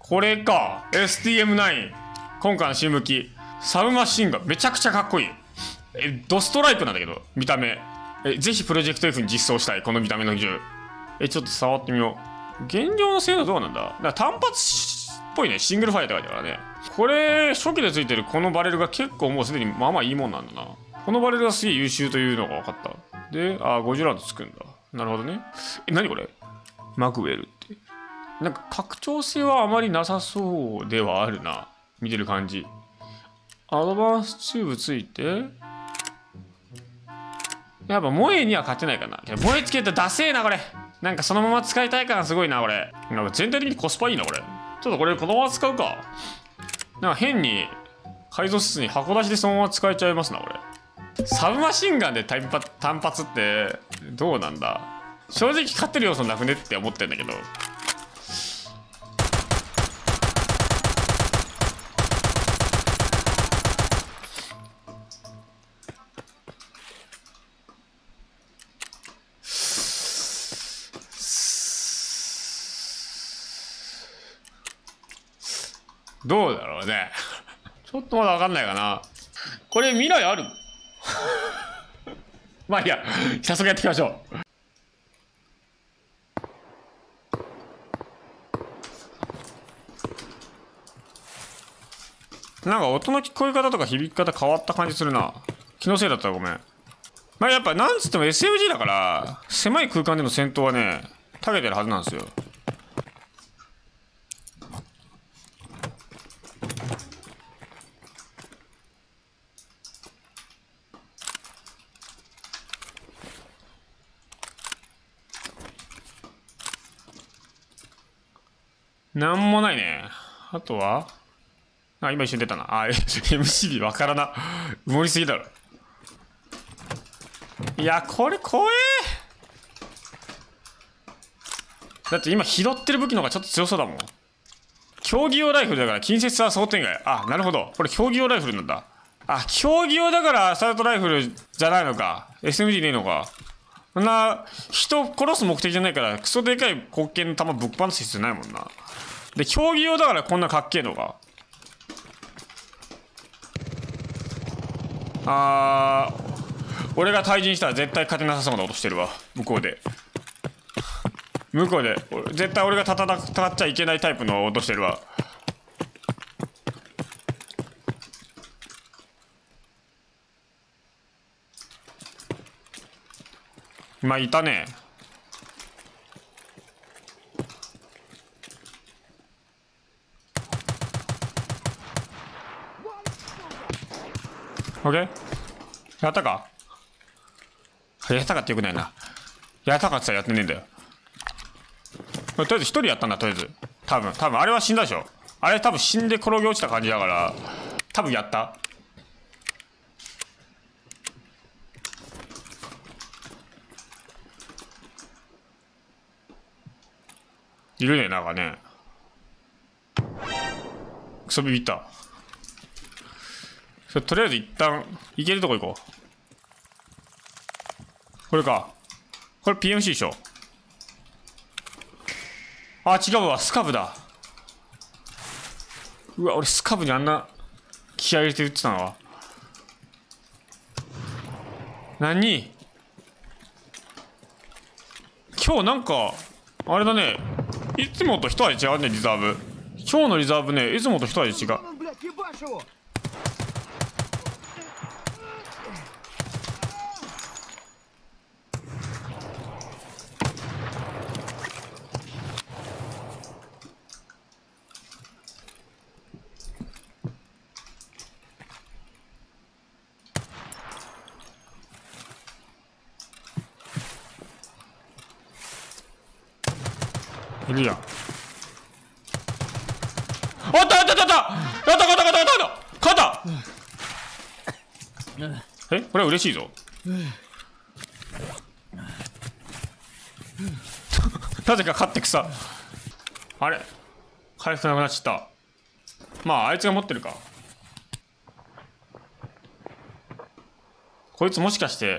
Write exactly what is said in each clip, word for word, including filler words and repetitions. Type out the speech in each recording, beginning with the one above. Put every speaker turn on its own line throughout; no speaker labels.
これか エスティーエムナイン 今回の新武器サブマシンガンめちゃくちゃかっこいい。えドストライクなんだけど見た目えぜひプロジェクト F に実装したいこの見た目の銃。えちょっと触ってみよう。現状の性能どうなんだ。だから単発っぽいね。シングルファイアって書いてあるからね。これ初期でついてるこのバレルが結構もうすでにまあまあいいもんなんだな。このバレルがすげえ優秀というのが分かった。であごじゅうラウンドつくんだ。なるほどね。え何これマグウェルってなんか拡張性はあまりなさそうではあるな。見てる感じ。アドバンスチューブついてやっぱ萌えには勝てないかな。萌えつけたらダセーなこれ。なんかそのまま使いたい感すごいなこれ。なんか全体的にコスパいいなこれ。ちょっとこれこのまま使うか。なんか変に改造室に箱出しでそのまま使えちゃいますなこれ。サブマシンガンで単発単発ってどうなんだ。正直勝ってる要素なくねって思ってんだけど。どうだろうね。ちょっとまだ分かんないかな。これ未来あるまあいいや、早速やっていきましょう。なんか音の聞こえ方とか響き方変わった感じするな。気のせいだったらごめん。まあやっぱなんつっても エスエムジー だから狭い空間での戦闘はね長けてるはずなんですよ。なんもないね。あとはあ、今一瞬出たな。あ、エムシービー わからな。埋もりすぎだろ。いや、これ怖え。だって今拾ってる武器の方がちょっと強そうだもん。競技用ライフルだから近接は想定外。あ、なるほど。これ競技用ライフルなんだ。あ、競技用だからアサルトライフルじゃないのか。エスエムジー ねえのか。そんな、人殺す目的じゃないから、クソでかい黒剣の弾ぶっ放す必要ないもんな。で、競技用だからこんなかっけえのか。あー、俺が退陣したら絶対勝てなさそうな音してるわ。向こうで。向こうで。絶対俺が戦っちゃいけないタイプの音してるわ。まあ、いたね。オッケーやったかやったかってよくないな。やったかってさやってねえんだよ。とりあえず一人やったんだとりあえず。多分多分あれは死んだでしょ。あれ多分死んで転げ落ちた感じだから多分やった。いるねなんかね。クソビビった。とりあえず一旦行けるとこ行こう。これか。これ ピーエムシー でしょ。あ違うわスカブだ。うわ俺スカブにあんな気合い入れて撃ってたのは何。今日なんかあれだね。いつもと一味違うねリザーブ。今日のリザーブねいつもと一味違う。いるやん。あったあったあったあったあったあったあったあったあった勝ったえこれは嬉しいぞなぜか勝ってくさ。あれ回復なくなっちゃった。まああいつが持ってるか。こいつもしかして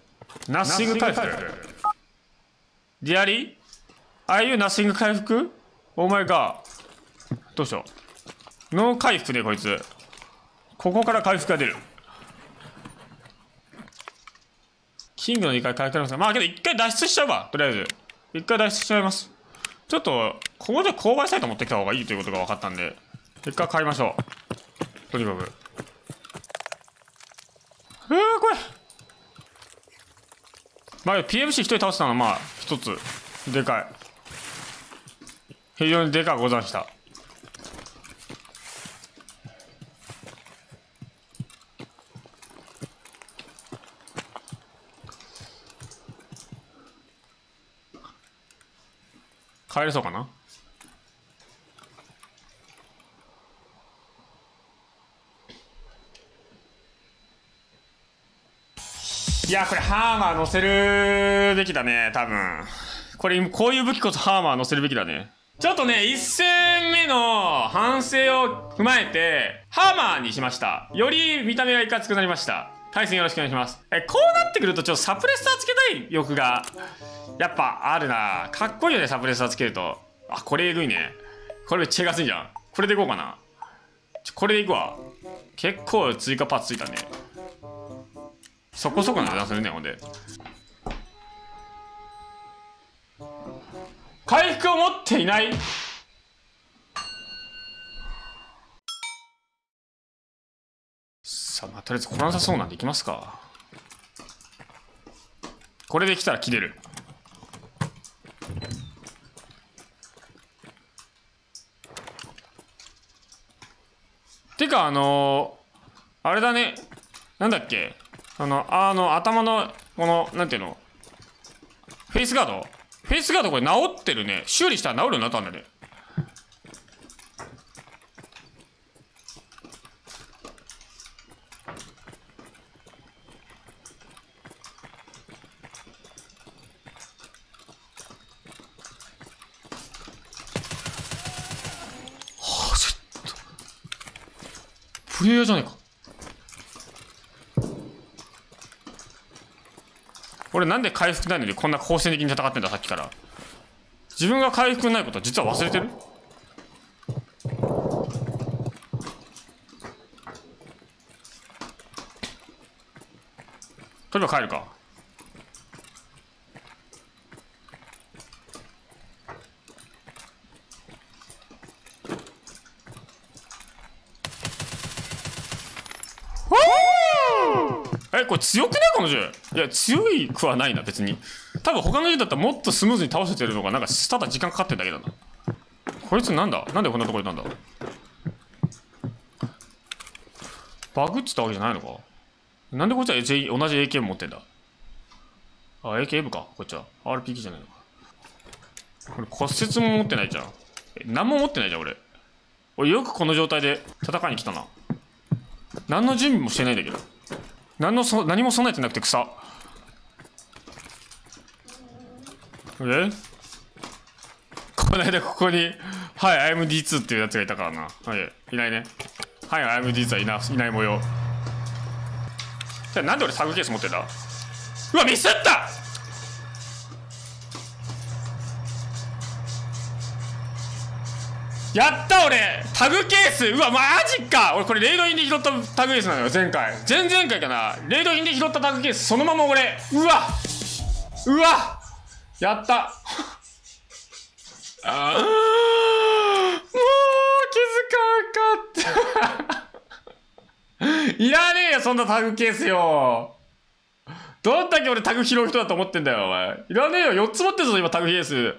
ナッシング回復。リアリーああいうナッシング回復お前がどうしよう。脳回復でこいつここから回復が出る。キングのにかい回復あります。まあけどいっかい脱出しちゃうわ。とりあえずいっかい脱出しちゃいます。ちょっとここで購買サイト持ってきた方がいいということが分かったんで一回買いましょう。とにかくえー、これまあ ピーエムシー 一人倒したのはまあ一つでかい、非常にでかいござんした。帰れそうかな。いやこれハーマー乗せるべきだね多分。これこういう武器こそハーマー乗せるべきだね。ちょっとねいっ戦目の反省を踏まえてハーマーにしました。より見た目がいかつくなりました。対戦よろしくお願いします。えこうなってくるとちょっとサプレッサーつけたい欲がやっぱあるな。かっこいいよねサプレッサーつけると。あこれえぐいね。これめっちゃえがついじゃん。これでいこうかな。ちょこれでいくわ。結構追加パーツついたね。そこそこの値段するね。ほんで回復を持っていない。さあ、まあ、とりあえず来なさそうなんでいきますか。これで来たら切れる。てかあのー、あれだね。なんだっけあのあの頭のこのなんていうのフェイスガードフェイスガードこれ直ってるね。修理したら治るようになったんだね。はあちょっとプレイヤーじゃねえか。俺なんで回復ないのにこんな好戦的に戦ってんださっきから。自分が回復ないことは実は忘れてる。とりあえず帰るか。えこれ強くねこの銃。いや強いくはないな別に。多分他の銃だったらもっとスムーズに倒せてるのがなんかただ時間かかってるだけだな。こいつなんだなんでこんなところにいたんだ。バグっつったわけじゃないのか。なんでこいつは同じ エーケーエム 持ってんだ。あ エーケーエム かこっちは アールピーケー じゃないのか。これ骨折も持ってないじゃん。え何も持ってないじゃん俺。俺よくこの状態で戦いに来たな。何の準備もしてないんだけど。何のそ何も備えてなくて草。えこの間ここに「はい アイエムディーツー」っていうやつがいたからな。はいいないね。はい アイエムディーツー はいないいない模様。じゃあなんで俺サブケース持ってんだ。うわミスった。やった俺タグケース。うわマジか。俺これレイドインで拾ったタグケースなのよ。前回前々回かな。レイドインで拾ったタグケースそのまま俺うわうわやったあもう気づかんかったいらねえよそんなタグケースよ。どんだけ俺タグ拾う人だと思ってんだよお前。いらねえよよっつ持ってるぞ今タグケース。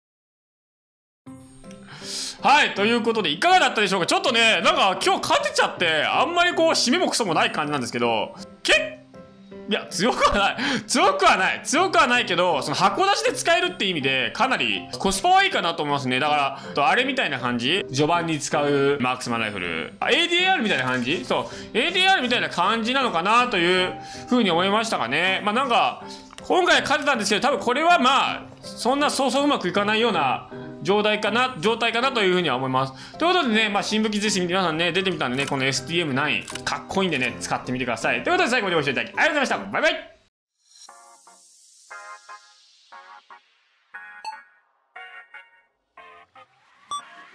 はいということでいかがだったでしょうか。ちょっとねなんか今日勝てちゃってあんまりこう締めもクソもない感じなんですけど結いや強くはない強くはない強くはないけどその箱出しで使えるって意味でかなりコスパはいいかなと思いますね。だからあれみたいな感じ序盤に使うマークスマンライフル エーディーアール みたいな感じ。そう エーディーアール みたいな感じなのかなというふうに思いましたかね。まあなんか今回勝てたんですけど多分これはまあそんなそうそううまくいかないような状態かな状態かなというふうには思います。ということでね、まあ、新武器実践皆さんね出てみたんでねこの エスティーエムナイン かっこいいんでね使ってみてください。ということで最後までご視聴いただきありがとうございました。バイバイ。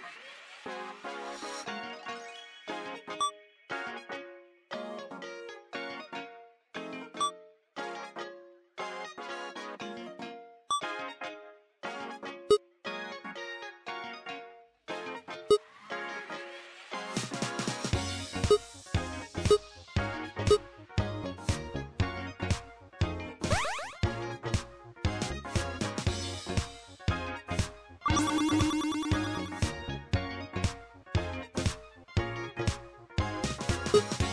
you